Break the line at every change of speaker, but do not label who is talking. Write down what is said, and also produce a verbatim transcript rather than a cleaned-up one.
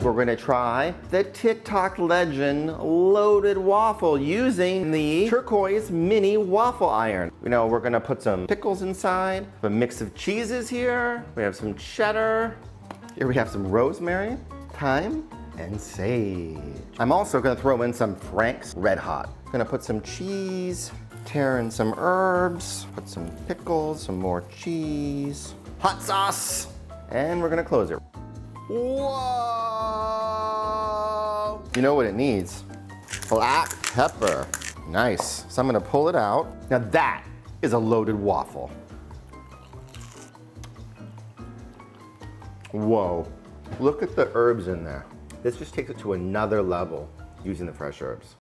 we're gonna try the TikTok legend loaded waffle using the turquoise mini waffle iron. You know, we're gonna put some pickles inside, a mix of cheeses here. We have some cheddar. Here we have some rosemary, thyme, and sage. I'm also gonna throw in some Frank's Red Hot. Gonna put some cheese, tear in some herbs, put some pickles, some more cheese, hot sauce, and we're gonna close it. Whoa! You know what it needs? Black pepper. Nice. So I'm gonna pull it out. Now that is a loaded waffle. Whoa. Look at the herbs in there. This just takes it to another level using the fresh herbs.